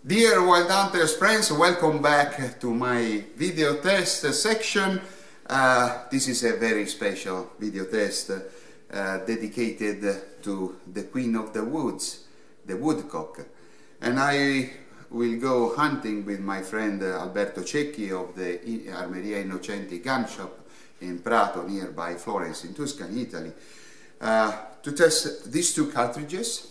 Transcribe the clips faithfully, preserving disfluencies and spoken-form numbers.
Dear Wild Hunters friends, welcome back to my video test section. Uh, this is a very special video test uh, dedicated to the Queen of the Woods, the woodcock. And I will go hunting with my friend Alberto Cecchi of the Armeria Innocenti gun shop in Prato, nearby Florence in Tuscany, Italy, uh, to test these two cartridges.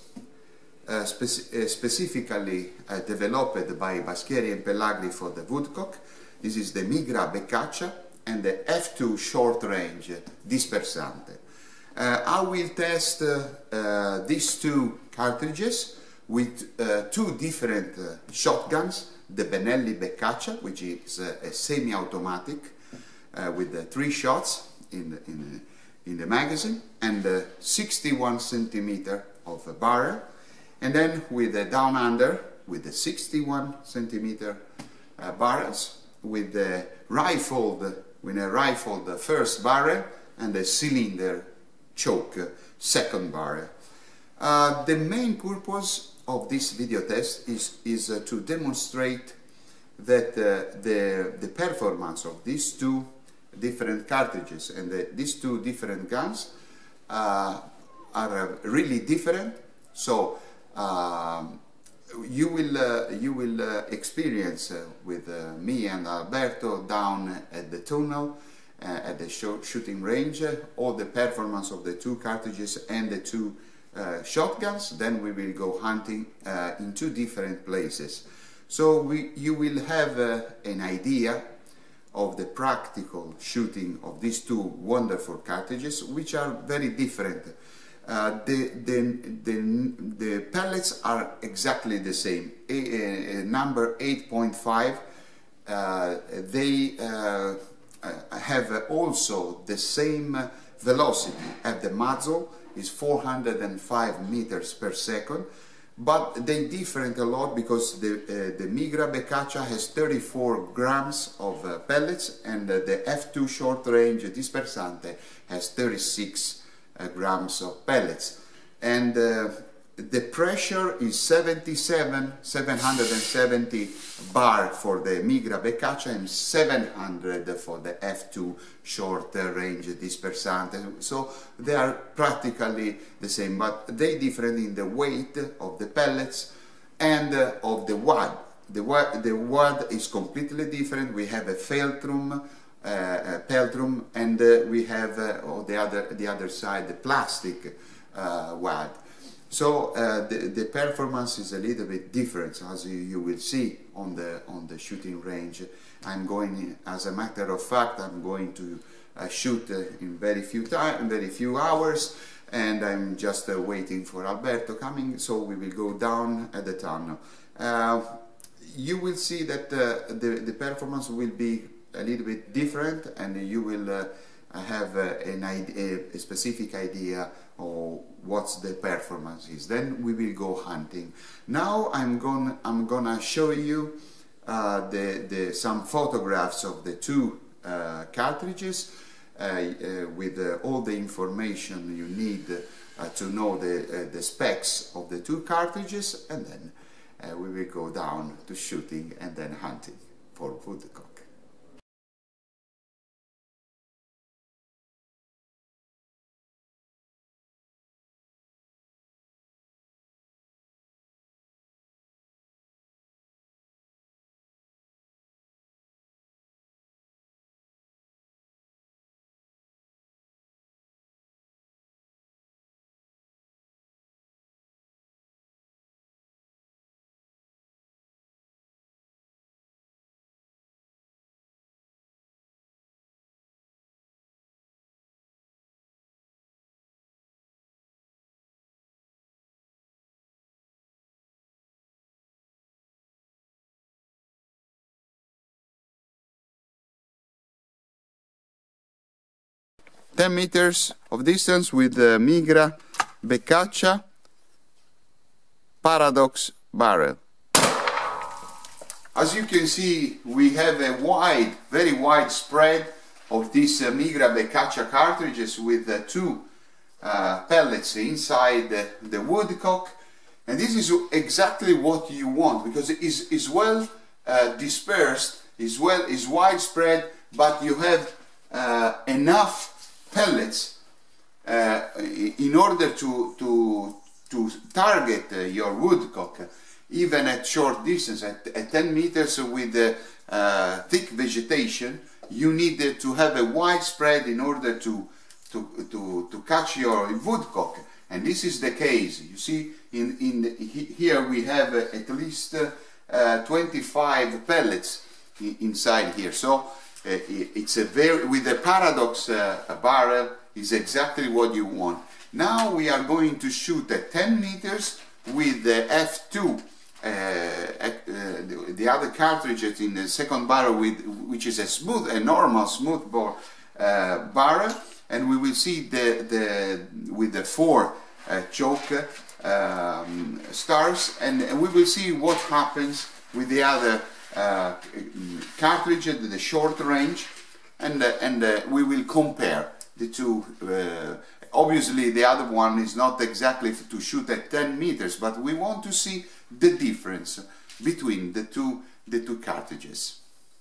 Uh, speci uh, specifically uh, developed by Baschieri and Pellagri for the woodcock. This is the Migra Beccaccia and the F two short range dispersante. Uh, I will test uh, uh, these two cartridges with uh, two different uh, shotguns, the Benelli Beccaccia, which is uh, a semi-automatic uh, with uh, three shots in the, in, in the magazine, and uh, sixty-one centimeter of a barrel. And then with the down under, with the sixty-one centimeter uh, barrels, with the rifled, with a rifled first barrel and a cylinder choke second barrel. Uh, the main purpose of this video test is, is uh, to demonstrate that uh, the, the performance of these two different cartridges and the, these two different guns uh, are uh, really different. So Uh, you will uh, you will uh, experience uh, with uh, me and Alberto down at the tunnel uh, at the shooting range uh, all the performance of the two cartridges and the two uh, shotguns. Then we will go hunting uh, in two different places, so we you will have uh, an idea of the practical shooting of these two wonderful cartridges, which are very different. Uh, the, the, the, the pellets are exactly the same, a, a, a number eight point five. Uh, they uh, have also the same velocity at the muzzle, is four hundred five meters per second, but they differ a lot because the, uh, the Migra Beccaccia has thirty-four grams of uh, pellets, and uh, the F two short range dispersante has thirty-six Uh, grams of pellets, and uh, the pressure is seventy-seven, seven hundred seventy bar for the Migra Beccaccia and seven hundred for the F two short range dispersante. So they are practically the same, but they differ in the weight of the pellets and uh, of the wad. The wad, the wad is completely different. We have a Feltrum Uh, Peltrum, and uh, we have uh, on the other the other side the plastic uh, wad. So uh, the, the performance is a little bit different, as you, you will see on the on the shooting range. I'm going, as a matter of fact, I'm going to uh, shoot uh, in very few time, in very few hours, and I'm just uh, waiting for Alberto coming. So we will go down at the tunnel. Uh, you will see that uh, the the performance will be a little bit different, and you will uh, have uh, an idea, a specific idea of what's the performance is. Then we will go hunting. Now I'm going I'm gonna show you uh, the, the some photographs of the two uh, cartridges uh, uh, with uh, all the information you need uh, to know the, uh, the specs of the two cartridges, and then uh, we will go down to shooting and then hunting for woodcock. ten meters of distance with the Migra Beccaccia Paradox barrel. As you can see, we have a wide, very wide spread of these uh, Migra Beccaccia cartridges with uh, two uh, pellets inside the, the woodcock, And this is exactly what you want, because it is, is well uh, dispersed, is well is widespread, but you have uh, enough pellets uh, in order to to to target uh, your woodcock, even at short distance, at, at ten meters with uh, uh, thick vegetation. You need uh, to have a widespread in order to to to to catch your woodcock, and this is the case. You see, in in the, here we have uh, at least uh, uh, twenty-five pellets inside here. So uh, it's a very, with the Paradox uh, barrel is exactly what you want. Now we are going to shoot at ten meters with the F two, uh, uh, the, the other cartridges in the second barrel, with which is a smooth, a normal smooth bore uh, barrel, and we will see the the with the four uh, choke um, stars, and, and we will see what happens with the other uh, cartridge at the short range, and uh, and uh, we will compare the two. Uh, obviously the other one is not exactly to shoot at ten meters, but we want to see the difference between the two the two cartridges.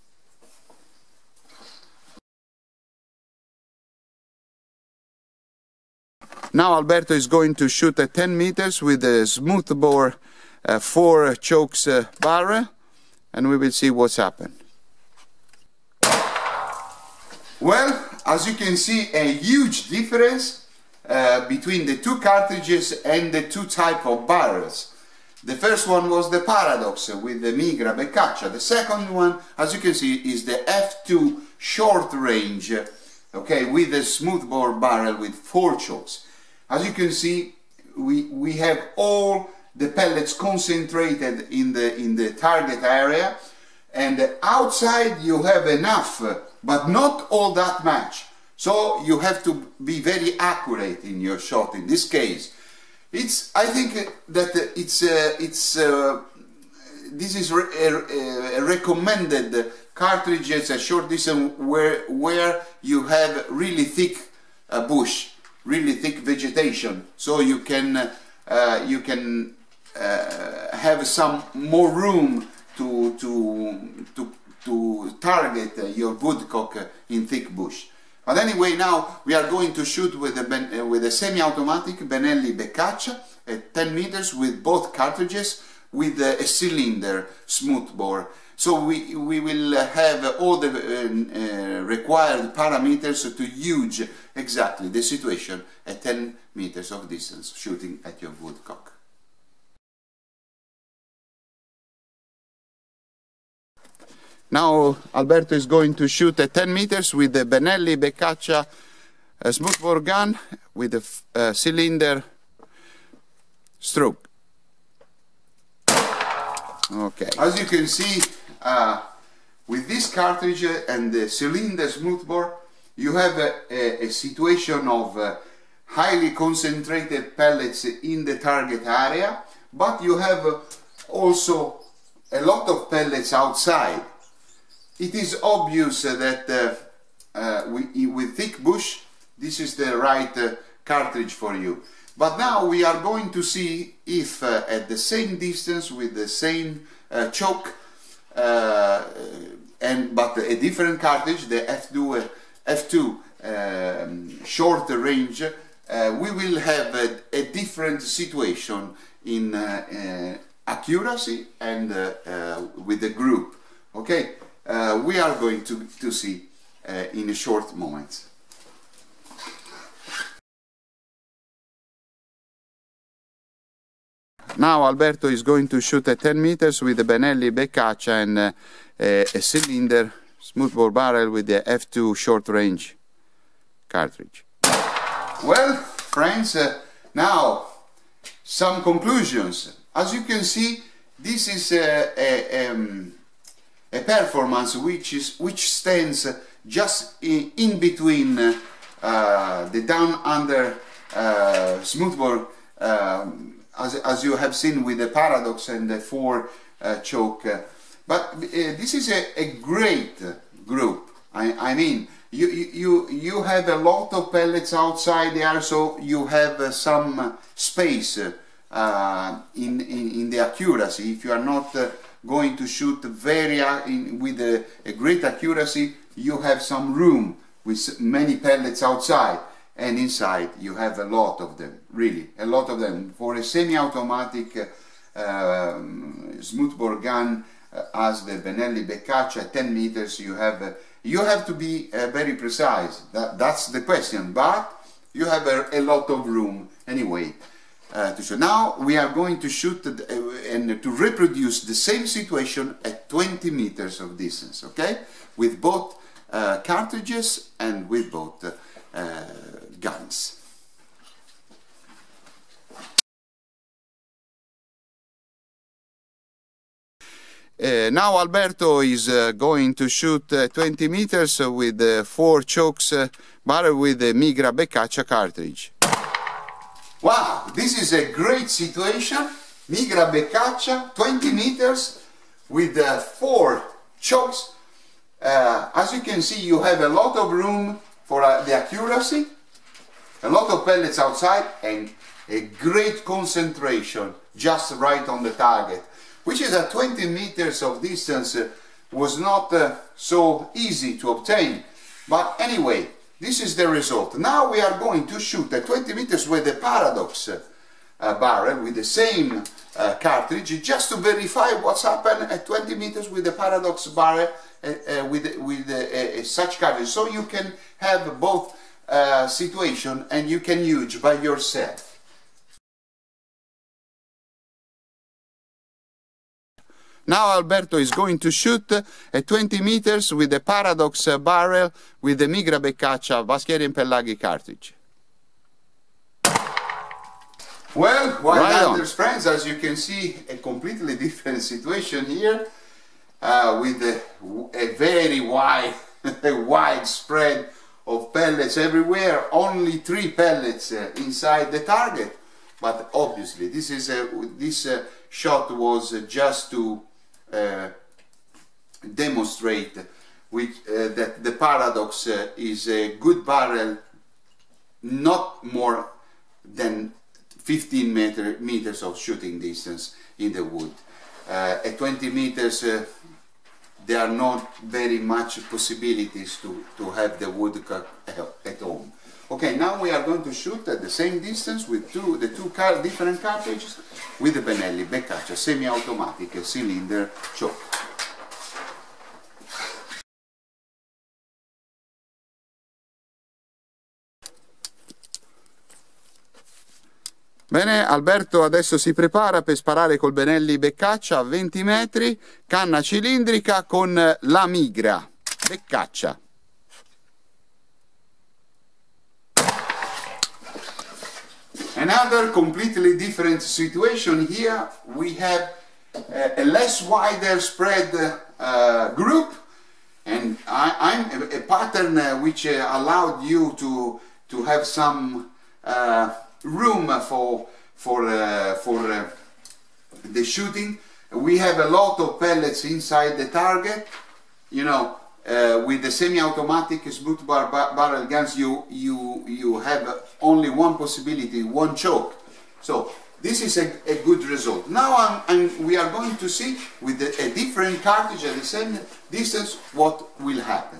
Now Alberto is going to shoot at ten meters with a smoothbore uh, four chokes uh, barrel, and we will see what's happened. Well, as you can see, a huge difference uh, between the two cartridges and the two type of barrels. The first one was the Paradox with the Migra Beccaccia. The second one, as you can see, is the F two short range, okay, with a smoothbore barrel with four chokes. As you can see, we we have all the pellets concentrated in the in the target area, and outside you have enough, but not all that much. So you have to be very accurate in your shot. In this case, it's I think that it's uh, it's uh, this is re a, a recommended cartridges at short distance where where you have really thick uh, bush, really thick vegetation, so you can uh, you can uh, have some more room to to to to target uh, your woodcock uh, in thick bush. But anyway, now we are going to shoot with a ben uh, with a semi-automatic Benelli Beccaccia at ten meters with both cartridges with uh, a cylinder smoothbore. So we, we will have all the uh, uh, required parameters to use exactly the situation at ten meters of distance shooting at your woodcock. Now Alberto is going to shoot at ten meters with the Benelli Beccaccia uh, smoothbore gun with a uh, cylinder stroke. Okay. As you can see, uh, with this cartridge and the cylinder smoothbore, you have a, a, a situation of uh, highly concentrated pellets in the target area, but you have uh, also a lot of pellets outside. It is obvious uh, that uh, uh, we, with thick bush, this is the right uh, cartridge for you. But now we are going to see if uh, at the same distance with the same uh, choke, uh, and but a different cartridge, the F two, uh, F two um, short range, uh, we will have a, a different situation in uh, uh, accuracy and uh, uh, with the group. Okay. Uh, we are going to, to see uh, in a short moment. Now Alberto is going to shoot at ten meters with the Benelli Beccaccia and uh, a, a cylinder smoothbore barrel with the F two short range cartridge. Well, friends, uh, now some conclusions. As you can see, this is a, a, um, a performance which is which stands just in, in between uh, the down under uh, smoothbore, um, as, as you have seen with the Paradox and the four uh, choke. But uh, this is a, a great group. I, I mean, you, you you have a lot of pellets outside there, so you have uh, some space uh, in, in, in the accuracy. If you are not uh, going to shoot very uh, in, with a, a great accuracy, you have some room with many pellets outside, and inside you have a lot of them, really a lot of them. For a semi-automatic uh, um, smoothbore gun uh, as the Benelli Beccaccia at ten meters, you have uh, you have to be uh, very precise. That, that's the question, but you have a, a lot of room anyway uh, to shoot. Now we are going to shoot uh, and to reproduce the same situation at twenty meters of distance, okay, with both uh, cartridges and with both uh, uh, guns. Uh, now Alberto is uh, going to shoot uh, twenty meters uh, with uh, four chokes uh, barrel with the Migra Beccaccia cartridge. Wow, this is a great situation. Migra Beccaccia, twenty meters with uh, four chokes. Uh, as you can see, you have a lot of room for uh, the accuracy, a lot of pellets outside, and a great concentration just right on the target, which is at twenty meters of distance uh, was not uh, so easy to obtain. But anyway, this is the result. Now we are going to shoot at twenty meters with the Paradox uh, uh, barrel with the same uh, cartridge, just to verify what's happened at twenty meters with the Paradox barrel uh, uh, with, with uh, uh, such cartridge. So you can have both uh, situation and you can use by yourself. Now Alberto is going to shoot at twenty meters with the Paradox barrel with the Migra Beccaccia Vaschieri and Pellaghi cartridge. Well, Wildlanders friends, as you can see, a completely different situation here uh, with a, a very wide, a wide spread of pellets everywhere. Only three pellets uh, inside the target, but obviously this is a, this uh, shot was uh, just to Uh, demonstrate which, uh, that the Paradox uh, is a good barrel, not more than fifteen meter, meters of shooting distance in the wood. Uh, at twenty meters uh, there are not very much possibilities to, to have the wood at home. Okay, now we are going to shoot at the same distance with two, the two car different cartridges with the Benelli Beccaccia semi-automatic cylinder choke. Bene, Alberto adesso si prepara per sparare col Benelli Beccaccia a venti metri, canna cilindrica con la Migra Beccaccia. Another completely different situation here. We have a, a less wider spread uh, group, and I, I'm a, a pattern uh, which uh, allowed you to to have some uh, room for for uh, for uh, the shooting. We have a lot of pellets inside the target. You know, uh, with the semi-automatic smoothbore bar barrel guns, you you you have only one possibility, one choke. So this is a, a good result. Now I'm, I'm, we are going to see with the, a different cartridge at the same distance what will happen.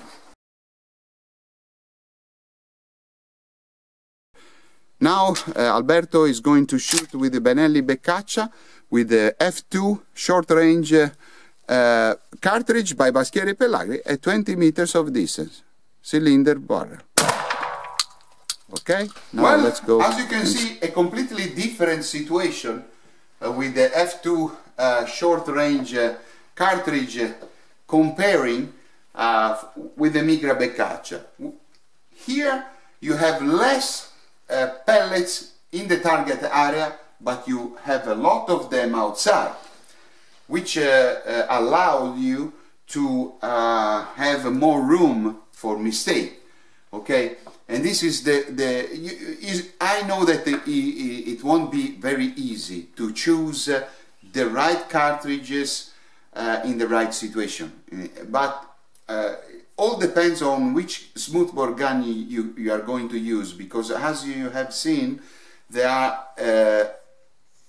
Now uh, Alberto is going to shoot with the Benelli Beccaccia with the F two short range uh, uh, cartridge by Vaschieri Pellaghi at twenty meters of distance, cylinder barrel. Okay, now well, let's go. As you can see, a completely different situation uh, with the F two uh, short range uh, cartridge uh, comparing uh, with the Migra Beccaccia. Here you have less uh, pellets in the target area, but you have a lot of them outside, which uh, uh, allow you to uh, have more room for mistake. Okay. And this is the, the you, is, I know that the, it won't be very easy to choose uh, the right cartridges uh, in the right situation, but uh, all depends on which smoothbore gun you, you, you are going to use, because as you have seen, there are uh,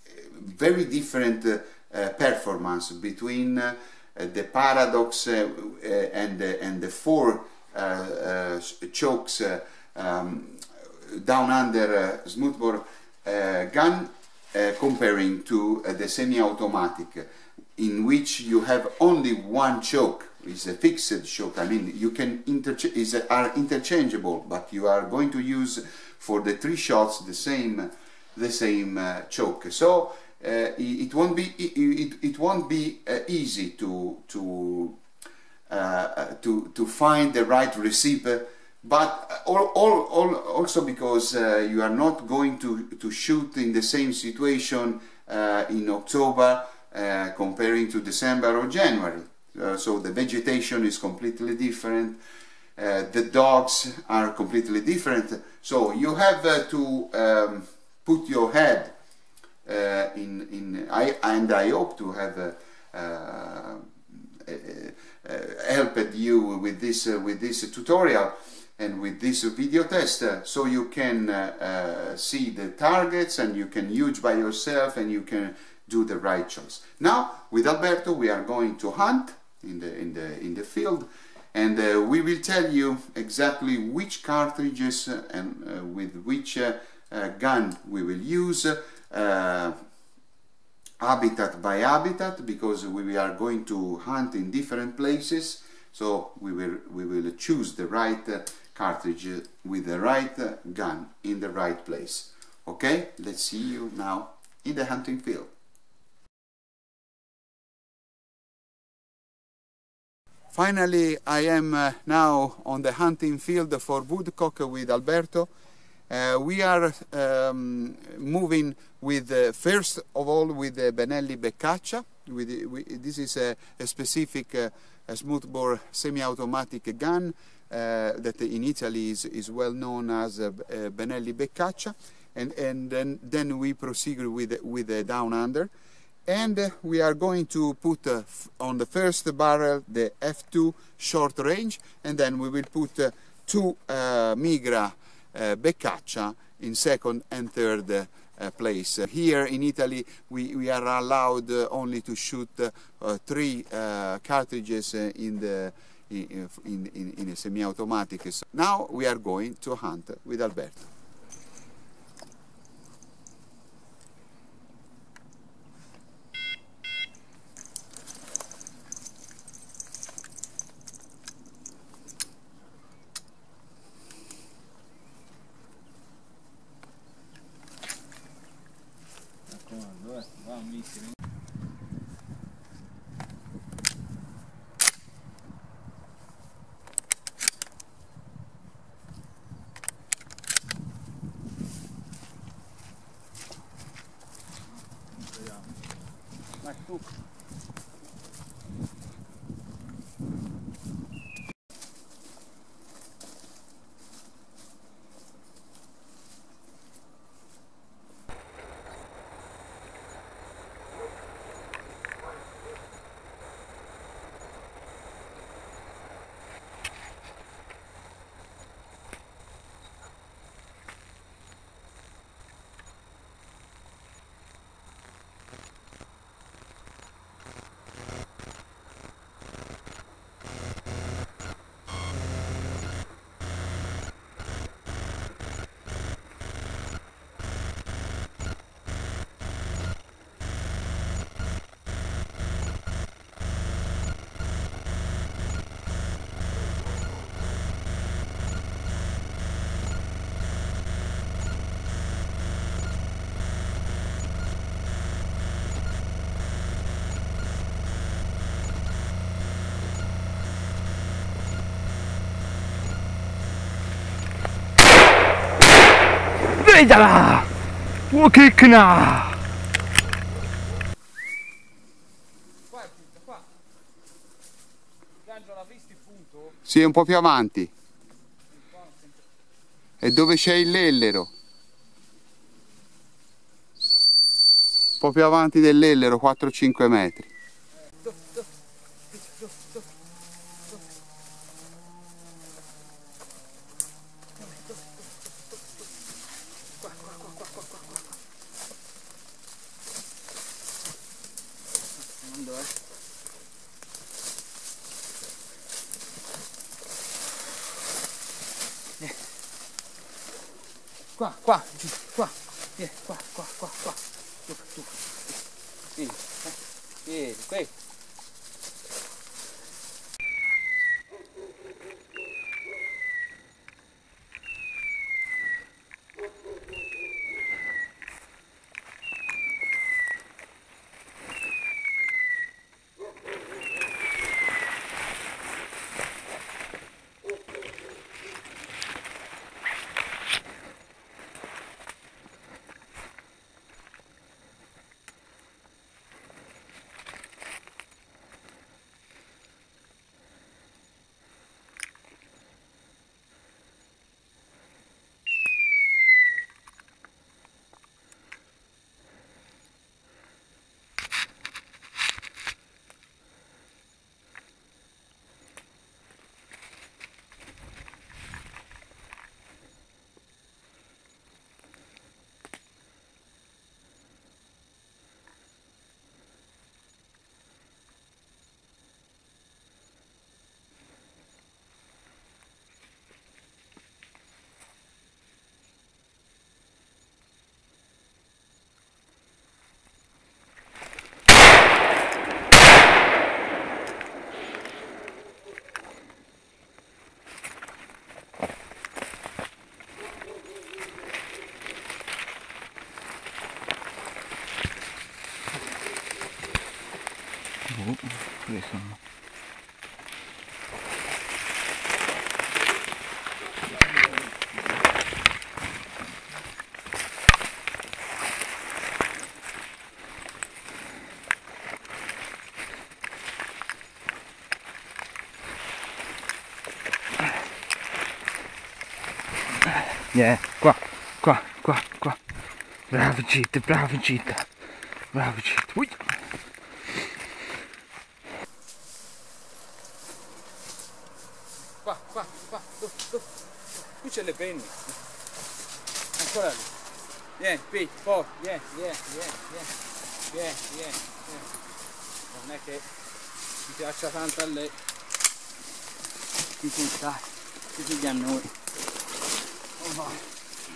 very different uh, uh, performance between uh, the Paradox uh, uh, and, uh, and the four uh, uh, chokes uh, um, down under uh, smoothbore uh, gun uh, comparing to uh, the semi-automatic, in which you have only one choke. Is a fixed choke. I mean, you can interch is a, are interchangeable, but you are going to use for the three shots the same the same uh, choke. So uh, it, it won't be it, it won't be uh, easy to to uh, to to find the right recipe, but all, all, all also because uh, you are not going to to shoot in the same situation uh, in October uh, comparing to December or January. Uh, so the vegetation is completely different, uh, the dogs are completely different, so you have uh, to um, put your head uh, in, in I, and I hope to have uh, uh, uh, helped you with this, uh, with this tutorial and with this video test, uh, so you can uh, uh, see the targets and you can judge by yourself and you can do the right choice. Now with Alberto we are going to hunt in the in the in the field, and uh, we will tell you exactly which cartridges uh, and uh, with which uh, uh, gun we will use, uh, habitat by habitat, because we are going to hunt in different places, so we will we will choose the right uh, cartridge with the right uh, gun in the right place. Okay, let's see you now in the hunting field. Finally, I am uh, now on the hunting field for woodcock with Alberto. Uh, we are um, moving with, uh, first of all, with the Benelli Beccaccia. With, with, this is a, a specific uh, a smoothbore semi-automatic gun uh, that in Italy is, is well known as uh, uh, Benelli Beccaccia. And, and then, then we proceed with, with the Down Under. And uh, we are going to put uh, f on the first barrel the F two short range, and then we will put uh, two uh, Migra uh, Beccaccia in second and third uh, uh, place. Uh, here in Italy we, we are allowed uh, only to shoot uh, uh, three uh, cartridges uh, in, the, in, in, in a semi-automatic. So now we are going to hunt with Alberto. Va un missile. Ma tu. Vedala! Oh che cna! Qua è punta, qua. Gancio l'ha visto il punto? Sì, un po' più avanti. E dove c'è il lellero? Un po' più avanti dell'ellero, quattro cinque metri. qua, qua, giù, qua, vieni, qua, qua, qua, qua, tu, tu, vieni, eh, vieni, qui. Oh, questo no. Yeah, qua, qua, qua, qua. Bravo Gita, bravo Gita. Bravo Gita. Ui. Qua, qua, qua, tu, tu. Qui c'è le penne. Ancora lì. Vieni, qui, poi, vieni, vieni, vieni, vieni, vieni, vieni, vieni. Non è che ti piaccia tanto a lei. Ti stai, ti figli a noi. Oh, vai.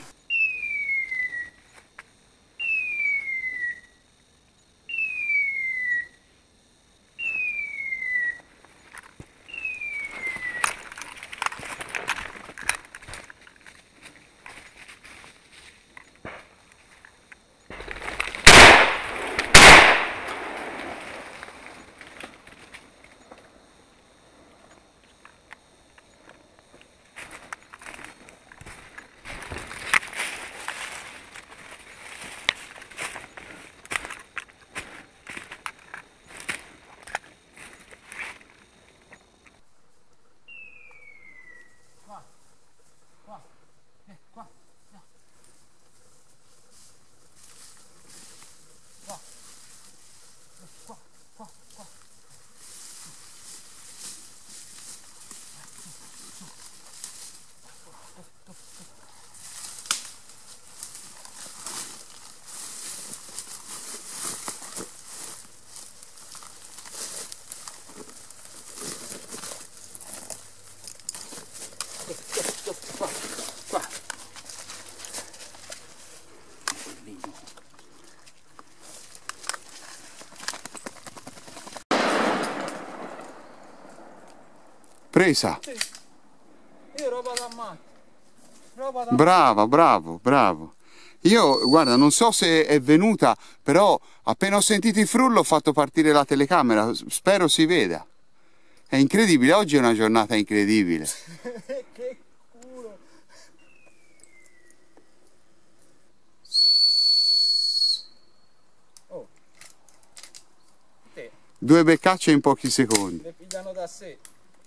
Presa. Sì. Io roba da matti. Roba da Brava, bravo, bravo. Io, guarda, non so se è venuta, però appena ho sentito il frullo ho fatto partire la telecamera. Spero si veda. È incredibile, oggi è una giornata incredibile. Che culo. Oh. Te, Due beccacce in pochi secondi. le pigliano da sé.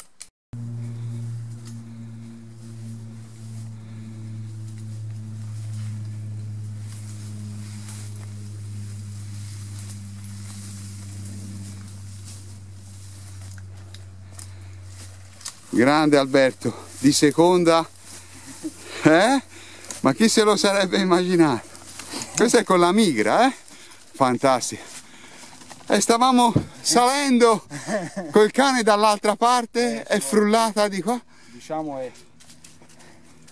Grande Alberto, di seconda, eh? Ma chi se lo sarebbe immaginato? Questo è con la migra, eh? Fantastico. E stavamo salendo col cane dall'altra parte, è frullata di qua. Diciamo è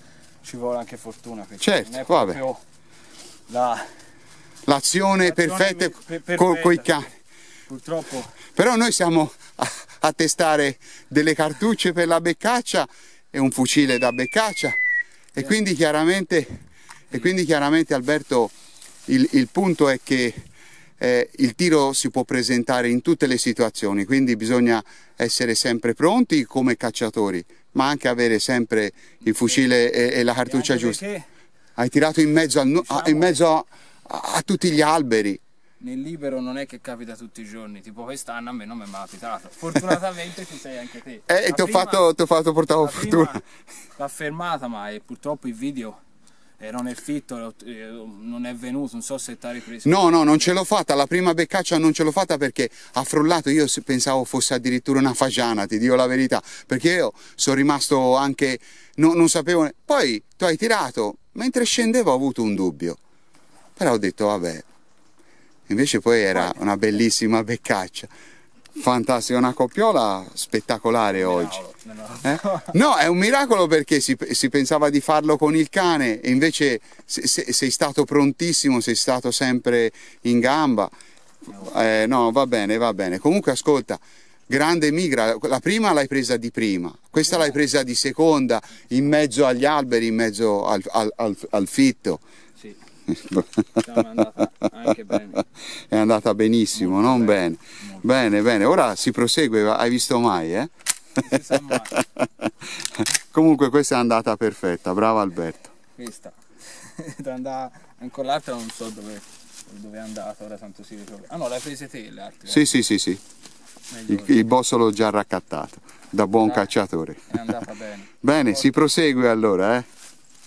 ci vuole anche fortuna, perché certo, non è vabbè. proprio la L'azione perfetta per, per, con i cani. Purtroppo. Però noi siamo a, a testare delle cartucce per la beccaccia e un fucile da beccaccia e quindi chiaramente, e quindi chiaramente Alberto, il, il punto è che eh, il tiro si può presentare in tutte le situazioni, quindi bisogna essere sempre pronti come cacciatori, ma anche avere sempre il fucile e, e la cartuccia giusta. Hai tirato in mezzo, al, diciamo, a, in mezzo a, a, a tutti gli alberi. Nel libero non è che capita tutti i giorni, tipo quest'anno a me non mi è mai capitato. Fortunatamente ci sei anche te. Eh, ti ho fatto, ti ho fatto portare la fortuna. L'ha fermata, ma è, purtroppo il video ero nel fitto, non è venuto, non so se ti ha ripreso. No, no, non ce l'ho fatta, la prima beccaccia non ce l'ho fatta perché ha frullato, io pensavo fosse addirittura una fagiana, ti dico la verità, perché io sono rimasto anche, no, non sapevo, poi tu hai tirato, mentre scendevo ho avuto un dubbio, però ho detto vabbè, invece poi era una bellissima beccaccia. Fantastica, una coppiola spettacolare oggi. Eh? No, è un miracolo perché si, si pensava di farlo con il cane e invece se, se, sei stato prontissimo, sei stato sempre in gamba. Eh, no, va bene, va bene. Comunque ascolta, grande migra, la prima l'hai presa di prima, questa l'hai presa di seconda, in mezzo agli alberi, in mezzo al, al, al, al fitto. Sì. È andata anche bene. È andata benissimo, molto non bene. Bene. Bene, bene. Ora si prosegue, hai visto mai, eh? Non si sa mai. Comunque questa è andata perfetta, bravo Alberto. Questa. Ancora l'altra non so dove, dove è andata, ora tanto si ritrova. Ah no, l'hai prese te le altre? Sì, eh? sì, sì, sì. Il, il bossolo già raccattato, da buon ah, cacciatore. È andata bene. Bene, si prosegue allora, eh?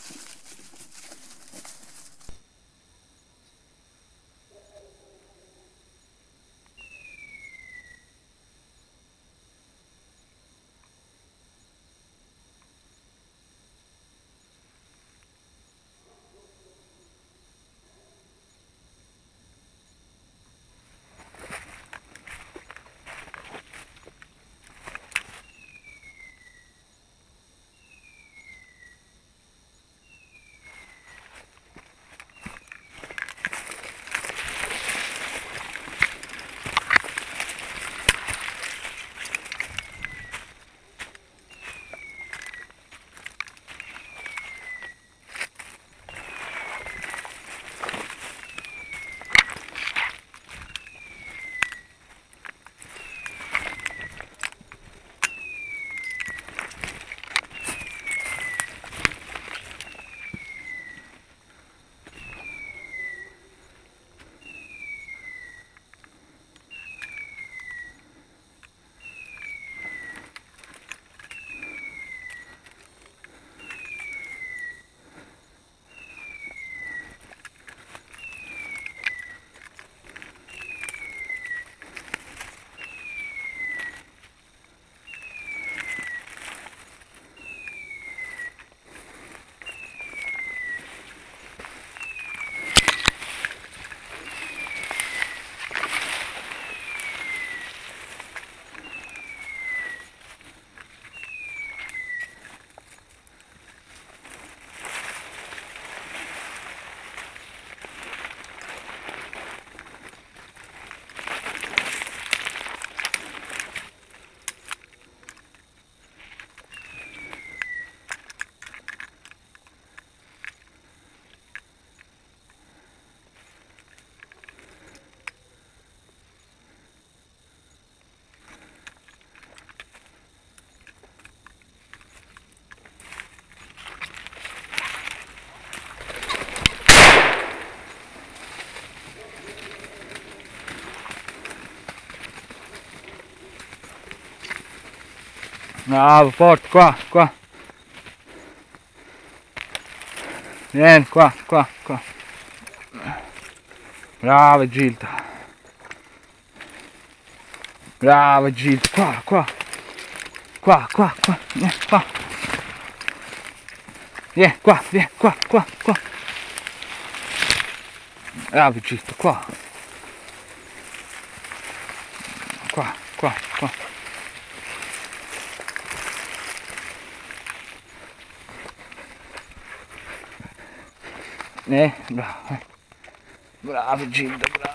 Bravo, forte, qua, qua. Vieni, qua, qua, qua. Brava Gilda. Brava Gilda, qua, qua. Qua, qua, qua, vieni, qua. Vieni, qua, vieni, qua, qua, qua. Brava Gilda, qua. Qua, qua, qua. Eh, bravo, eh. Bravo Gilda, bravo.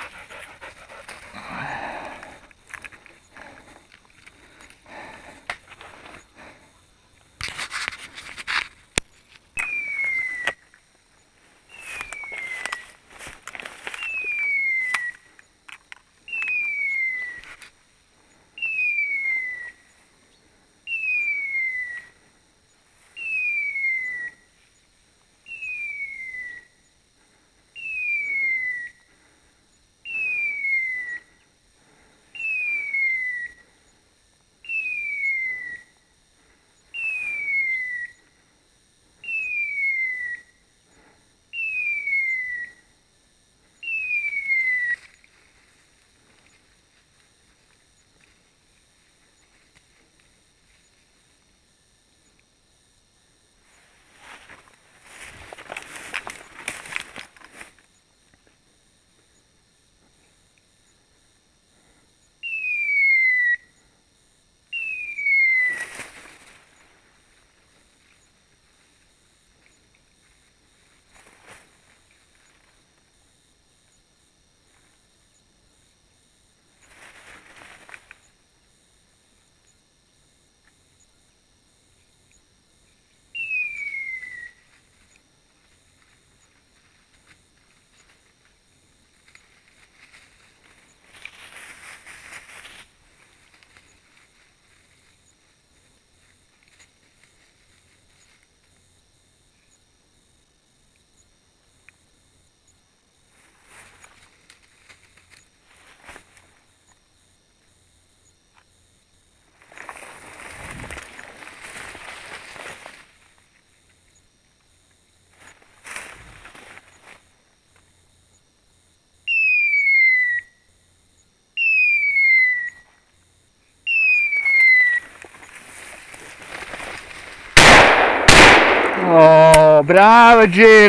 Oh, brava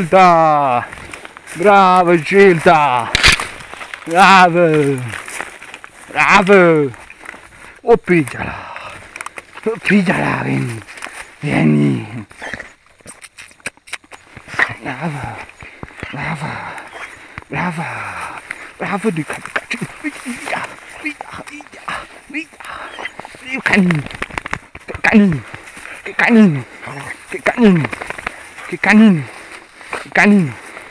Gilda! Brava Gilda! Bravo! Bravo! Oh, pigliala! Oh, pigliala, vieni! Vieni! Brava! Brava! Brava! Bravo di cacci! Via! Via! Via! Via! Che canini! Che canini! Che canini! Che canini! Che canini! Che canini!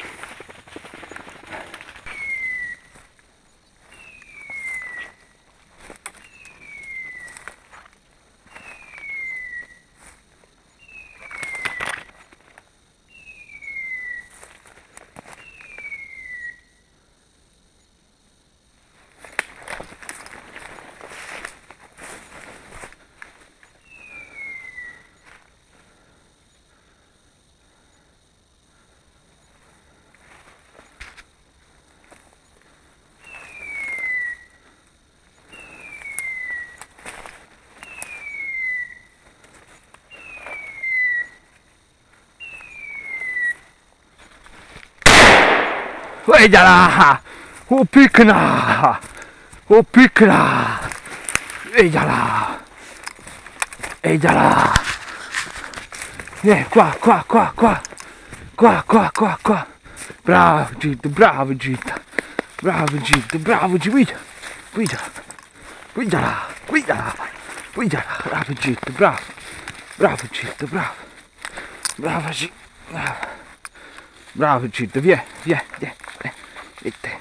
Vegliala! Oh, piccola! Oh, piccola! Vegliala! Vegliala! Vieni, qua, qua, qua, qua! Qua, qua, qua, qua! Bravo Gilda, bravo Gilda! Bravo Gilda, bravo Gilda! Guidala! Guidala! Guidala! Guidala! Bravo Gilda, bravo! Bravo Gilda, bravo! Bravo Gilda! Bravo! Bravo Gilda, vieni, vieni, vieni! E te.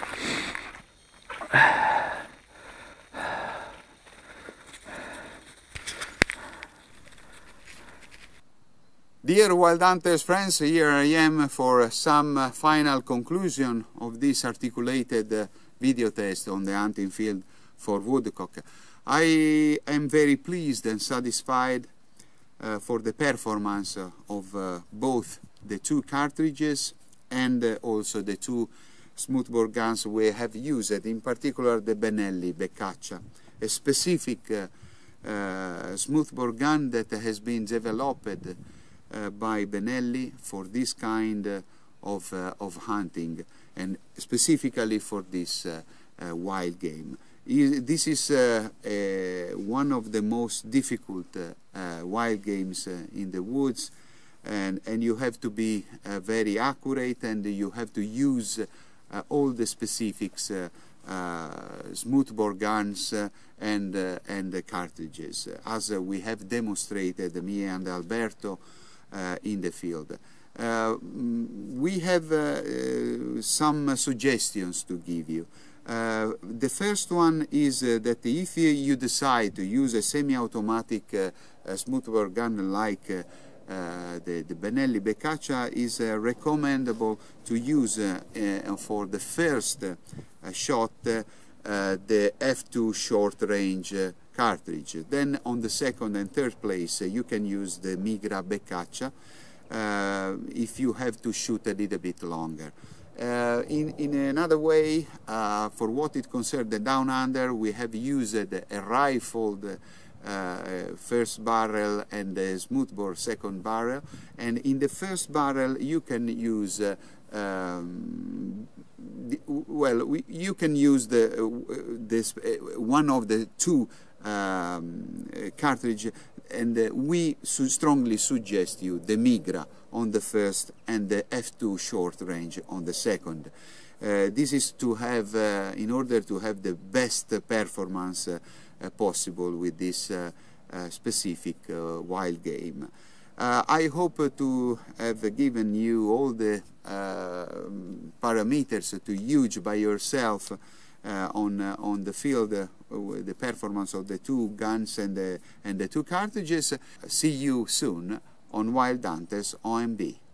Dear Wild Hunters friends, here I am for some uh, final conclusion of this articulated uh, video test on the hunting field for woodcock. I am very pleased and satisfied uh, for the performance uh, of uh, both the two cartridges and uh, also the two smoothbore guns we have used, in particular the Benelli Beccaccia, a specific uh, uh, smoothbore gun that has been developed uh, by Benelli for this kind uh, of, uh, of hunting, and specifically for this uh, uh, wild game. I, this is uh, uh, one of the most difficult uh, uh, wild games uh, in the woods. and, and you have to be uh, very accurate, and you have to use uh, all the specifics, uh, uh, smoothbore guns uh, and, uh, and the cartridges, as uh, we have demonstrated, me and Alberto, uh, in the field. Uh, we have uh, uh, some suggestions to give you. Uh, the first one is uh, that if you decide to use a semi-automatic uh, uh, smoothbore gun like uh, uh, the, the Benelli Becaccia, is uh, recommendable to use uh, uh, for the first uh, shot uh, uh, the F two short range uh, cartridge. Then on the second and third place uh, you can use the Migra Becaccia uh, if you have to shoot a little bit longer. Uh, in, in another way, uh, for what it concerns the down under, we have used a rifled uh, first barrel and a smoothbore second barrel, and in the first barrel you can use uh, um, the, well we, you can use the uh, this uh, one of the two um, cartridge, and uh, we su strongly suggest you the Migra on the first and the F two short range on the second. Uh, this is to have, uh, in order to have the best performance uh, uh, possible with this uh, uh, specific uh, wild game. Uh, I hope uh, to have given you all the uh, parameters to judge by yourself uh, on uh, on the field uh, the performance of the two guns and the and the two cartridges. See you soon on Wild Hunters O M B.